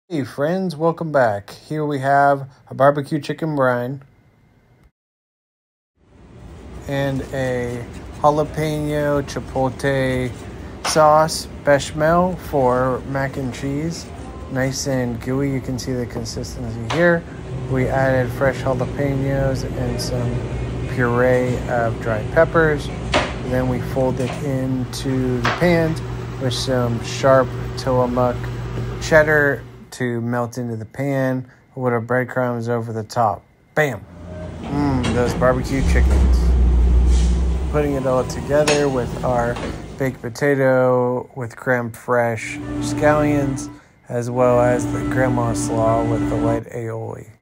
Hey friends, welcome back. Here we have a barbecue chicken brine and a jalapeno chipotle sauce bechamel for mac and cheese. Nice and gooey, you can see the consistency here. We added fresh jalapenos and some puree of dried peppers. Then we fold it into the pan with some sharp Tillamook cheddar to melt into the pan with our breadcrumbs over the top. Bam! Those barbecue chickens. Putting it all together with our baked potato with creme fraiche scallions, as well as the grandma slaw with the light aioli.